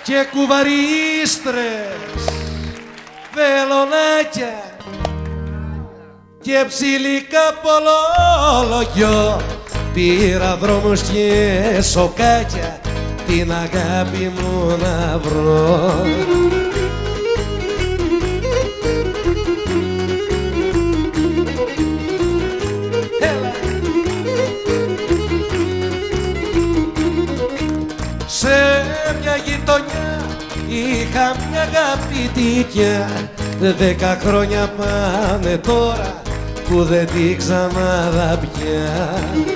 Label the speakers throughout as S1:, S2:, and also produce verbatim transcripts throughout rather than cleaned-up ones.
S1: και κουβαρίστρες, βελονάκια και ψηλικά πολλολογιό. Πήρα δρόμους και σοκάκια την αγάπη μου να βρω. Έλα. Σε μια γειτονιά είχα μια αγαπητικιά, δέκα χρόνια πάνε τώρα που δεν τη ξαναδά πια.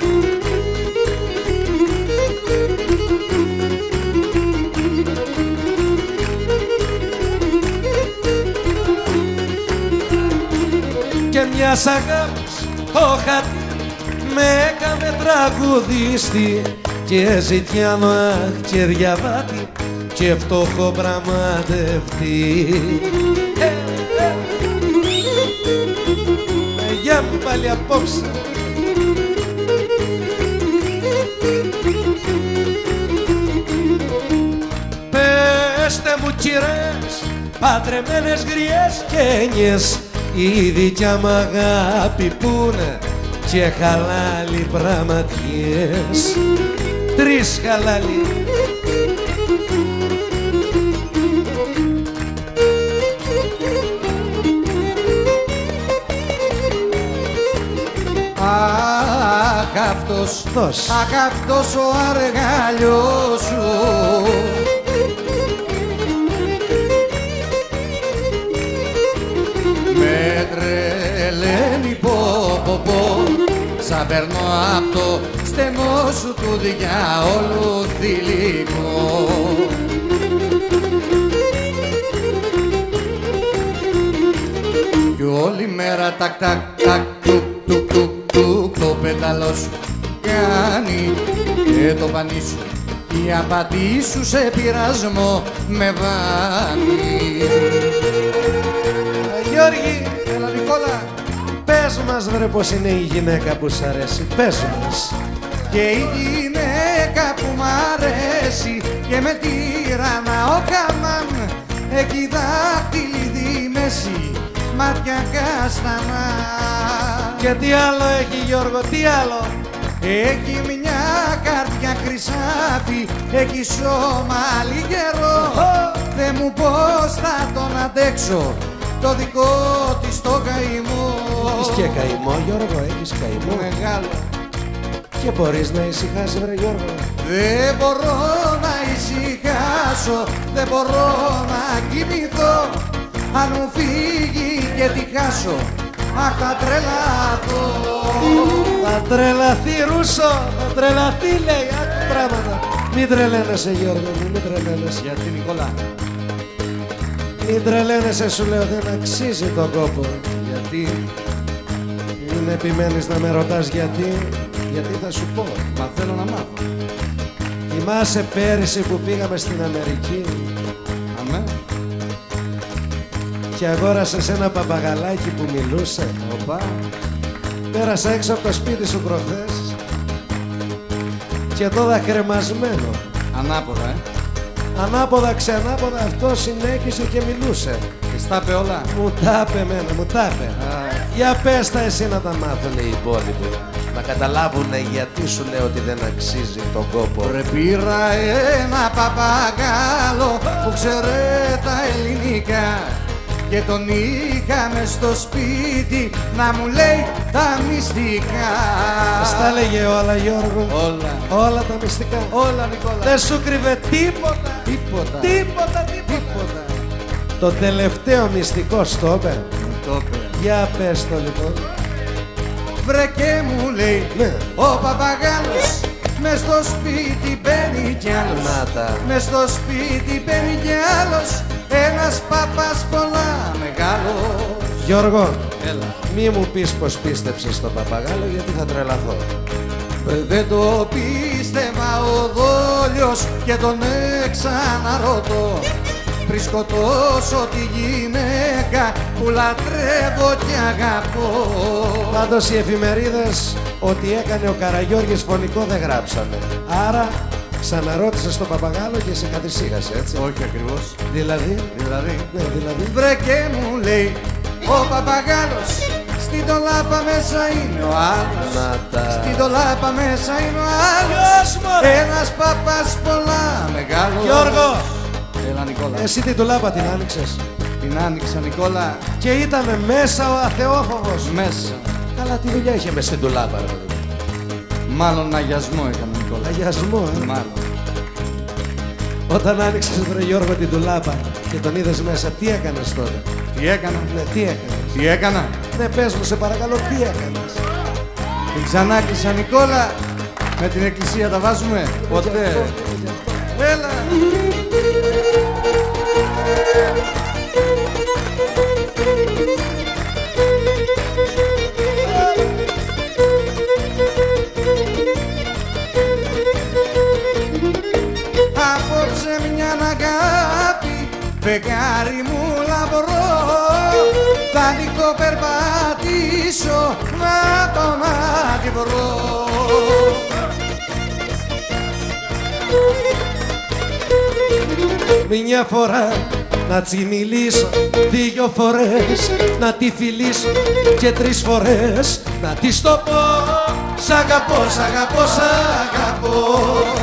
S1: Και μιας αγάπης το χατήρι με έκαμε τραγουδίστη και ζητιάνο αχ και διαβάτη και φτωχό πραγματευτή. Ε, ε. Γεια μου πάλι απόψε. Πέστε μου κυρές, παντρεμένες γριές και έννοιες, η δικιά μου αγάπη πούνε και χαλάλι πραγματιές. Τρεις χαλάλι.
S2: Αχ, αυτός, αχ, αυτός ο αργαλιός σου με τρελαίνει πω πω πω, σαν περνώ απ' το στενό σου του διαόλου θηλυκό. Κι όλη μέρα τακ τακ τακ τουκ τουκ τουκ τουκ το πέταλο σου κάνει και το πανί σου η απαντή σου σε πειρασμό με βάνει.
S1: Γιώργη,
S2: έλα Νικόλα,
S1: πες μας βρε πως είναι η γυναίκα που σ' αρέσει, πες μας.
S2: και η γυναίκα που μ' αρέσει και με τύρανα ο καμάν, έχει δάχτυλι δι μέση, μάτια καστανά.
S1: Και τι άλλο έχει Γιώργο, τι άλλο?
S2: Έχει μια καρδιά χρυσάφι, έχει σώμα λιγερό. Θε μου πώς θα τον αντέξω, το δικό της το καημό.
S1: Έχεις και καημό Γιώργο, έχεις καημό
S2: μεγάλο.
S1: Και μπορείς να ησυχάσεις βρε Γιώργο?
S2: Δεν μπορώ να ησυχάσω, δεν μπορώ να κοιμηθώ. Αν μου φύγει και τη χάσω, αχ θα τρελαθώ.
S1: Θα τρελαθεί Ρούσο, θα τρελαθεί λέει, άκου πράγματα. Μην τρελαίνεσαι Γιώργο μου, μην τρελαίνεσαι.
S2: Γιατί Νικόλα?
S1: Μην τρελαίνεσαι σου λέω, δεν αξίζει τον κόπο.
S2: Γιατί?
S1: Μην επιμένεις να με ρωτάς γιατί, γιατί θα σου πω.
S2: Μα θέλω να μάθω.
S1: Θυμάσαι πέρυσι που πήγαμε στην Αμερική?
S2: Αμέ.
S1: Και αγόρασες ένα παπαγαλάκι που μιλούσε.
S2: Οπα.
S1: Πέρασα έξω από το σπίτι σου προχθές και το είδα κρεμασμένο.
S2: Ανάποδα, ε.
S1: Ανάποδα ξενάποδα αυτό συνέχισε και μιλούσε.
S2: Και στα είπε όλα.
S1: Μου τα είπε εμένα, μου τα είπε. Για πες τα εσύ να τα μάθουνε οι υπόλοιποι. Να καταλάβουνε γιατί σου λέω ότι δεν αξίζει τον κόπο.
S2: Ρε πήρα ένα παπαγάλο που ξέρε τα ελληνικά και τον είχα μες στο σπίτι να μου λέει τα μυστικά.
S1: Στα λέγε όλα Γιώργο.
S2: Όλα.
S1: Όλα τα μυστικά.
S2: Όλα Νικόλα.
S1: Δεν σου κρύβε τίποτα.
S2: Τίποτα.
S1: Τίποτα, τίποτα.
S2: Τίποτα.
S1: Το τελευταίο μυστικό στο είπε.
S2: Το είπε.
S1: Για πες το λοιπόν.
S2: Βρε και μου λέει
S1: Ναι.
S2: ο παπαγάλος μες στο σπίτι μπαίνει κι άλλος.
S1: Να τα.
S2: Μες στο σπίτι μπαίνει κι άλλος, ένας παπάς πολλά μεγάλος.
S1: Γιώργο,
S2: Έλα.
S1: μη μου πεις πως πίστεψες στον παπαγάλο γιατί θα τρελαθώ.
S2: Δεν το πίστευα ο δόλιος και τον εξαναρωτώ. Πριν σκοτώσω τη γυναίκα που λατρεύω και αγαπώ.
S1: Πάντως οι εφημερίδες ότι έκανε ο Καραγιώργης φωνικό δεν γράψανε. Άρα Ξαναρώτησες τον παπαγάλο και σε κατησύχασε, έτσι.
S2: Όχι ακριβώς.
S1: Δηλαδή.
S2: Δηλαδή.
S1: Ναι, δηλαδή.
S2: Βρε και μου λέει ο παπαγάλος, στην τολάπα μέσα είναι ο άλλος.
S1: Να τα.
S2: Στην τολάπα μέσα είναι ο άλλος. Ένας παπάς πολλά μεγάλος.
S1: Γιώργο!
S2: Έλα Νικόλα.
S1: Εσύ την τουλάπα την άνοιξες.
S2: Την άνοιξα Νικόλα.
S1: Και ήταν μέσα ο αθεόφοβος.
S2: Μέσα.
S1: Καλά, τι δουλειά είχε μες στην τουλάπα, ρε παιδί.
S2: Μάλλον αγιασμό έκανε Νικόλα.
S1: Αγιασμό, ε.
S2: Μάλλον.
S1: Όταν άνοιξες, βρε Γιώργο, την τουλάπα και τον είδες μέσα, τι έκανες τότε?
S2: Τι έκανα.
S1: Ναι, τι έκανες?
S2: Τι έκανα.
S1: Ναι, πες μου, σε παρακαλώ, τι έκανες?
S2: Την ξανάκλεισα Νικόλα. Με την εκκλησία τα βάζουμε. Ποτέ. Έλα. Απόψε μια αγάπη, φεγγάρι μου λαμπρό, θα νικό περπατήσω, να το να τη βρω.
S1: Μια φορά να τσι μιλήσω, δύο φορές να τη φιλήσω και τρεις φορές να της το πω. Σ' αγαπώ, σ' αγαπώ, σ' αγαπώ.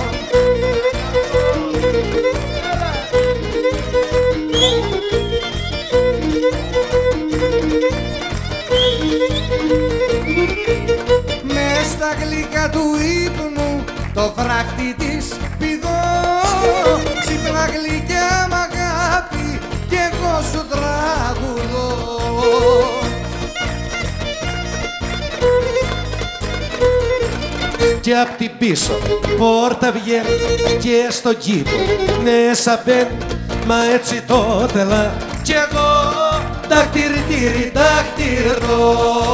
S2: Μες στα γλυκά του ύπνου το φράχτη της πηδώ, ξύπνα γλυκιά μ' αγάπη κι εγώ σου τραγουδώ.
S1: Και απ' την πίσω πόρτα βγαίνει και στον κήπο μέσα μπαίνει, μα έτσι το θέλα κι εγώ δαχτυριτήρι δαχτυρτώ.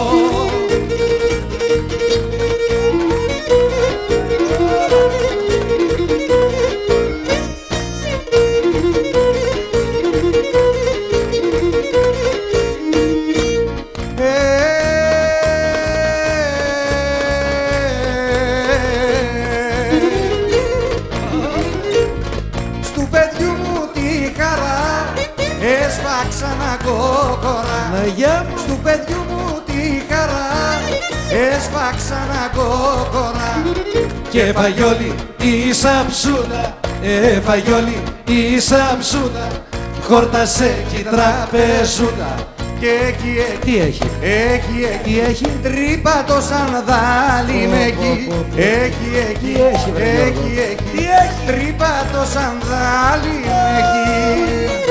S2: Έσφαξαν κόκορα,
S1: Αγιά μου.
S2: στου παιδιού μου τη χαρά. Έσφαξαν κόκορα
S1: Και φαγιόλι η σαψούδα, ε φαγιόλι η σαψούδα, χόρτασε κι η τραπεζούδα.
S2: και έχει, έχει,
S1: Τι έχει?
S2: έχει, έχει,
S1: Τι έχει?
S2: τρύπα το σανδάλι με έχει.
S1: πω, πω.
S2: Έχει, έχει,
S1: Τι έχει, βρε Γιώργο?
S2: έχει, έχει,
S1: Τι έχει?
S2: τρύπα το σανδάλι με έχει.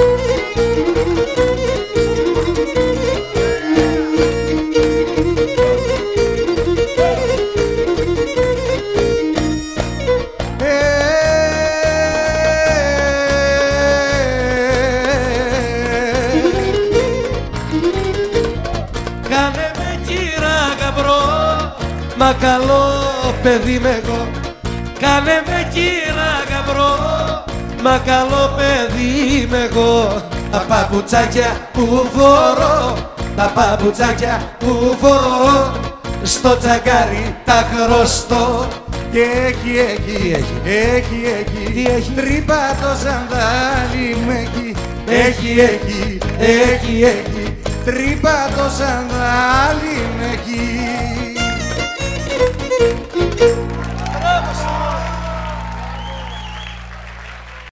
S1: Κάνε με κύρα γαμπρό, μα καλό παιδί με εγώ. Κάνε με κύρα γαμπρό, μα καλό παιδί με εγώ. Τα παπουτσάκια που φορώ, τα παπουτσάκια που φορώ, στο τσαγκάρι τα χρωστώ.
S2: Και έχει, έχει,
S1: Τι έχει?
S2: έχει, έχει,
S1: Τι έχει?
S2: τρύπα το σανδάλι με έχει.
S1: Έχει,
S2: έχει, έχει, έχει, τρύπα το σανδάλι με έχει.